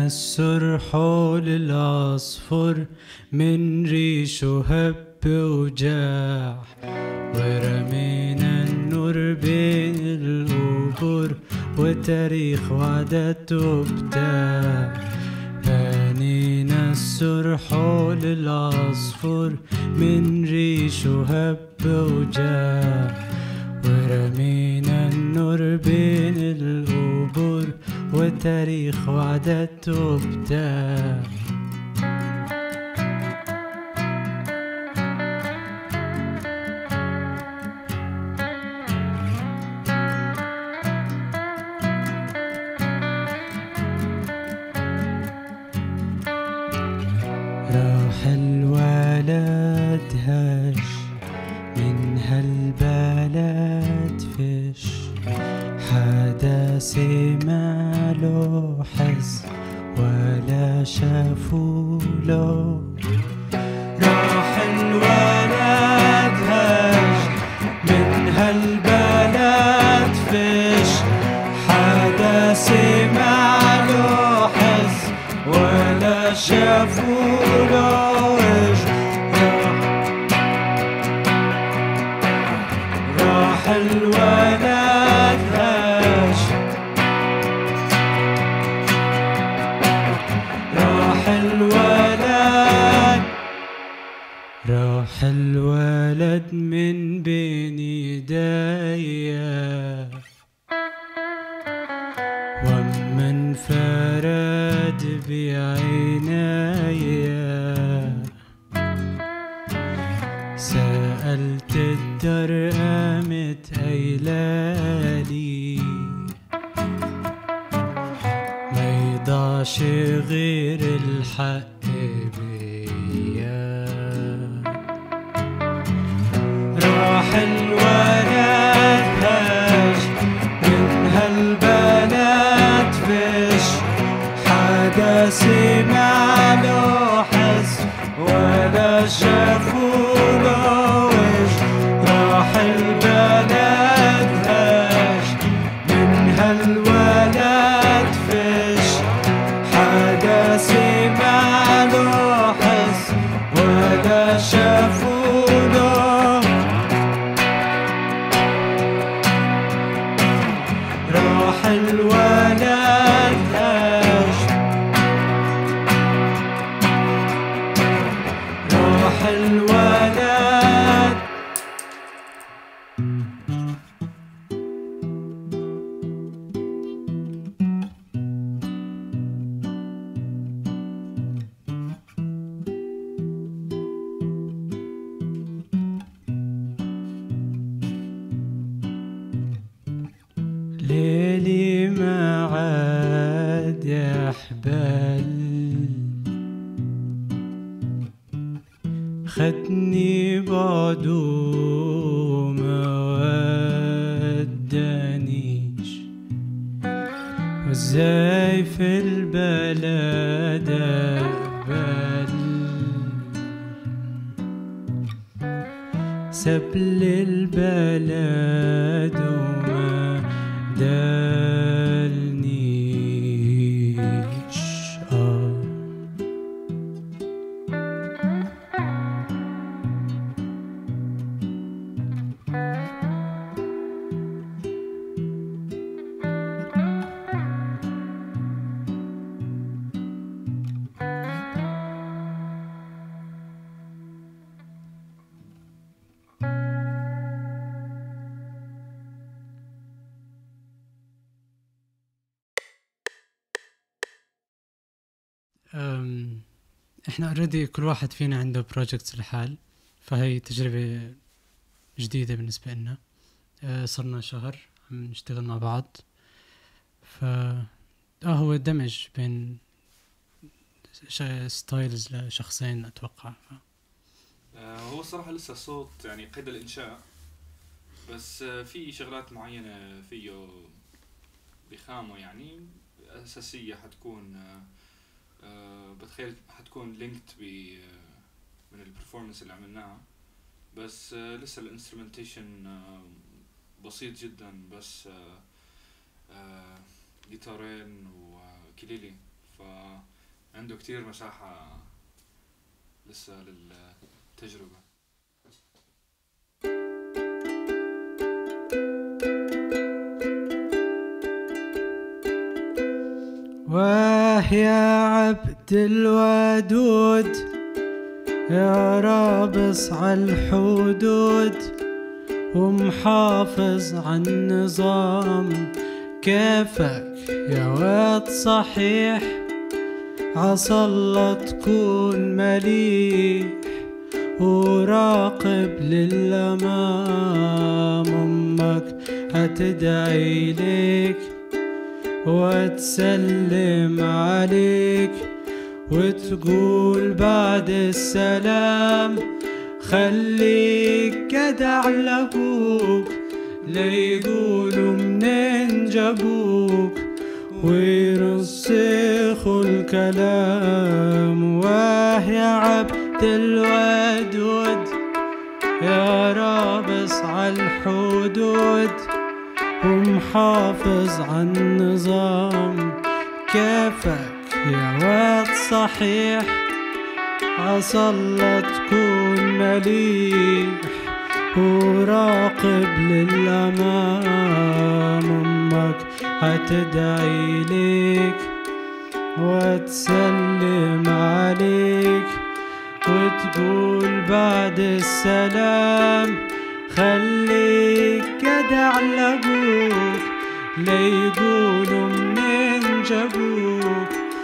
السرح للعصفر من ريشه هب وجاح، ورمينا النور بين القبور وتاريخ وعدت وبتاع. بنينا السرح للعصفر من ريشه هب وجاح، ورمينا النور بين القبور وتاريخ وعدت وبتاع. راح الولد هش من هالبلد فش، حدا سمع له حس ولا شافوله. راح الولد هش من هالبلد فش، حدا سمع له حس ولا شافوله. راح الولد هش، راح الولد، راح الولد من بين ايديا، وما انفرد بعينيا. سألت الدار قامت قايلالي ما يضعش غير الحق بيا. راح الولد هش من هالبلد فش، حدا سمع له حس ولا شافوله وش. راح البلد هش من هالولد فش، حدا سمع له حس ولا شافوله. راح الولد هش، راح الولد. ليلي ما عاد يحبل، خدني بعده ما ودانيش، وازاي في البلد اقبل. سابلي البلد وما دالنيش. احنا اوريدي كل واحد فينا عنده بروجكتس لحال، فهي تجربة جديدة بالنسبة لنا. صرنا شهر عم نشتغل مع بعض، ف هو دمج بين ستايلز لشخصين اتوقع. هو صراحة لسه صوت يعني قيد الإنشاء، بس في شغلات معينة فيه بخامه يعني أساسية حتكون بتخيل حتكون لينكت من البرفورمانس اللي عملناها، بس لسه الانسترومنتيشن بسيط جدا، بس جيتارين وكليلي، فعنده كتير مساحة لسه للتجربة. واه يا عبد الودود يا رابص عالحدود ومحافظ عالنظام، كيفك يا واد صحيح عصلا تكون مليح وراقب للأمام. أمك هتدعي ليك وتسلم عليك وتقول بعد السلام خليك جدع لأبوك ليقولوا منين جابوك ويرسخوا الكلام. واه يا عبد الودود يا رابص عالحدود ومحافظ عالنظام، كيفك يا واد صحيح عصلا تكون مليح وراقب للأمام. أمك هتدعي ليك وتسلم عليك وتقول بعد السلام خليك جدع لأبوك ليقولوا منين جابوك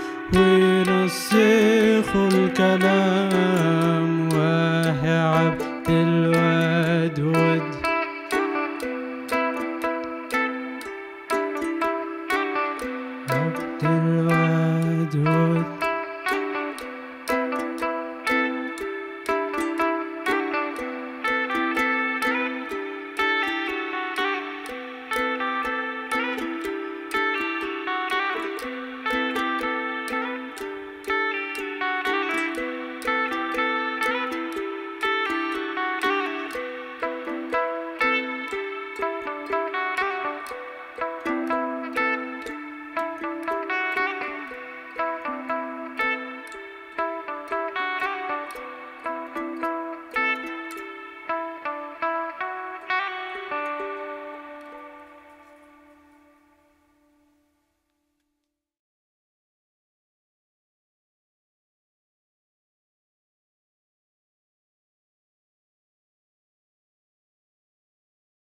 ويرسخوا الكلام. واه يا عبد الودود عبد